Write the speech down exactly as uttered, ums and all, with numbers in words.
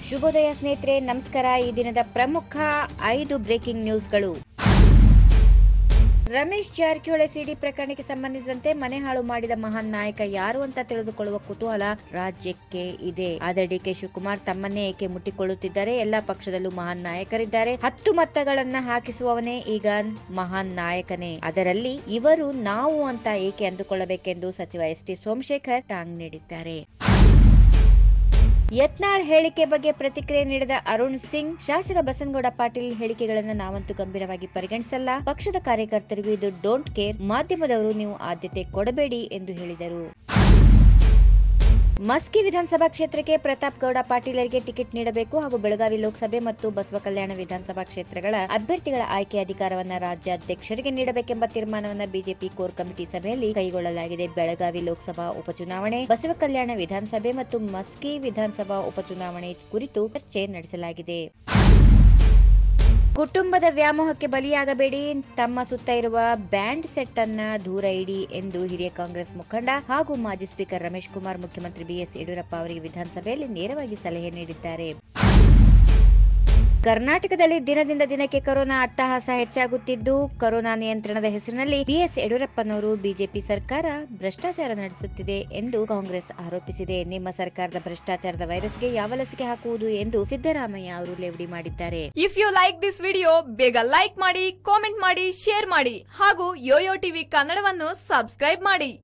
ಶುಭೋದಯ ಸ್ನೇಹಿತರೆ, ನಮಸ್ಕಾರ. ಈ ದಿನದ ಪ್ರಮುಖ ಐದು ಬ್ರೇಕಿಂಗ್ ನ್ಯೂಸ್ಗಳು. ರಮೇಶ್ ಜಾರಕಿಹೊಳಿ ಸಿಡಿ ಪ್ರಕರಣಕ್ಕೆ ಸಂಬಂಧಿಸಿದಂತೆ ಮನೆ ಹಾಳು ಮಾಡಿದ ಮಹಾನ್ ನಾಯಕ ಯಾರು ಅಂತ ತಿಳಿದುಕೊಳ್ಳುವ ಕುತೂಹಲ ರಾಜ್ಯಕ್ಕೆ ಇದೆ. ಆದರೆ ಡಿ ಕೆ ಶಿವಕುಮಾರ್ ತಮ್ಮನ್ನೇ ಏಕೆ ಮುಟ್ಟಿಕೊಳ್ಳುತ್ತಿದ್ದಾರೆ? ಎಲ್ಲಾ ಪಕ್ಷದಲ್ಲೂ ಮಹಾನ್ ನಾಯಕರಿದ್ದಾರೆ. ಹತ್ತು ಮತಗಳನ್ನ ಹಾಕಿಸುವವನೇ ಈಗ ಮಹಾನ್ ನಾಯಕನೇ. ಅದರಲ್ಲಿ ಇವರು ನಾವು ಅಂತ ಏಕೆ ಅಂದುಕೊಳ್ಳಬೇಕೆಂದು ಸಚಿವ ಎಸ್ ಟಿ ಸೋಮಶೇಖರ್ ಟಾಂಗ್ ನೀಡಿದ್ದಾರೆ. ಯತ್ನಾಳ್ ಹೇಳಿಕೆ ಬಗ್ಗೆ ಪ್ರತಿಕ್ರಿಯೆ ನೀಡಿದ ಅರುಣ್ ಸಿಂಗ್, ಶಾಸಕ ಬಸನಗೌಡ ಪಾಟೀಲ್ ಹೇಳಿಕೆಗಳನ್ನು ನಾವಂತೂ ಗಂಭೀರವಾಗಿ ಪರಿಗಣಿಸಲ್ಲ. ಪಕ್ಷದ ಕಾರ್ಯಕರ್ತರಿಗೂ ಇದು ಡೋಂಟ್ ಕೇರ್. ಮಾಧ್ಯಮದವರು ನೀವು ಆದ್ಯತೆ ಕೊಡಬೇಡಿ ಎಂದು ಹೇಳಿದರು. ಮಸ್ಕಿ ವಿಧಾನಸಭಾ ಕ್ಷೇತ್ರಕ್ಕೆ ಪ್ರತಾಪ್ ಗೌಡ ಪಾಟೀಲರಿಗೆ ಟಿಕೆಟ್ ನೀಡಬೇಕು ಹಾಗೂ ಬೆಳಗಾವಿ ಲೋಕಸಭೆ ಮತ್ತು ಬಸವಕಲ್ಯಾಣ ವಿಧಾನಸಭಾ ಕ್ಷೇತ್ರಗಳ ಅಭ್ಯರ್ಥಿಗಳ ಆಯ್ಕೆ ಅಧಿಕಾರವನ್ನು ರಾಜ್ಯಾಧ್ಯಕ್ಷರಿಗೆ ನೀಡಬೇಕೆಂಬ ತೀರ್ಮಾನವನ್ನು ಬಿಜೆಪಿ ಕೋರ್ ಕಮಿಟಿ ಸಭೆಯಲ್ಲಿ ಕೈಗೊಳ್ಳಲಾಗಿದೆ. ಬೆಳಗಾವಿ ಲೋಕಸಭಾ ಉಪಚುನಾವಣೆ, ಬಸವಕಲ್ಯಾಣ ವಿಧಾನಸಭೆ ಮತ್ತು ಮಸ್ಕಿ ವಿಧಾನಸಭಾ ಉಪಚುನಾವಣೆ ಕುರಿತು ಚರ್ಚೆ ನಡೆಸಲಾಗಿದೆ. ಕುಟುಂಬದ ವ್ಯಾಮೋಹಕ್ಕೆ ಬಲಿಯಾಗಬೇಡಿ, ತಮ್ಮ ಸುತ್ತ ಇರುವ ಬ್ಯಾಂಡ್ ಸೆಟ್ ಅನ್ನ ದೂರ ಇಡಿ ಎಂದು ಹಿರಿಯ ಕಾಂಗ್ರೆಸ್ ಮುಖಂಡ ಹಾಗೂ ಮಾಜಿ ಸ್ಪೀಕರ್ ರಮೇಶ್ ಕುಮಾರ್ ಮುಖ್ಯಮಂತ್ರಿ ಬಿ ಎಸ್ ಯಡಿಯೂರಪ್ಪ ಅವರಿಗೆ ವಿಧಾನಸಭೆಯಲ್ಲಿ ನೇರವಾಗಿ ಸಲಹೆ ನೀಡಿದ್ದಾರೆ. ಕರ್ನಾಟಕದಲ್ಲಿ ದಿನದಿಂದ ದಿನಕ್ಕೆ ಕೊರೋನಾ ಅಟ್ಟಹಾಸ ಹೆಚ್ಚಾಗುತ್ತಿದ್ದು, ಕೊರೋನಾ ನಿಯಂತ್ರಣದ ಹೆಸರಿನಲ್ಲಿ ಬಿ ಎಸ್ ಯಡಿಯೂರಪ್ಪನವರು ಬಿಜೆಪಿ ಸರ್ಕಾರ ಭ್ರಷ್ಟಾಚಾರ ನಡೆಸುತ್ತಿದೆ ಎಂದು ಕಾಂಗ್ರೆಸ್ ಆರೋಪಿಸಿದೆ. ನಿಮ್ಮ ಸರ್ಕಾರದ ಭ್ರಷ್ಟಾಚಾರದ ವೈರಸ್ಗೆ ಯಾವ ಲಸಿಕೆ ಹಾಕುವುದು ಎಂದು ಸಿದ್ದರಾಮಯ್ಯ ಅವರು ಲೇವಡಿ ಮಾಡಿದ್ದಾರೆ. If you like this video, ಬೇಗ ಲೈಕ್ ಮಾಡಿ, ಕಾಮೆಂಟ್ ಮಾಡಿ, ಶೇರ್ ಮಾಡಿ ಹಾಗೂ ಯೋಯೋ ಟಿವಿ ಕನ್ನಡವನ್ನು ಸಬ್ಸ್ಕ್ರೈಬ್ ಮಾಡಿ.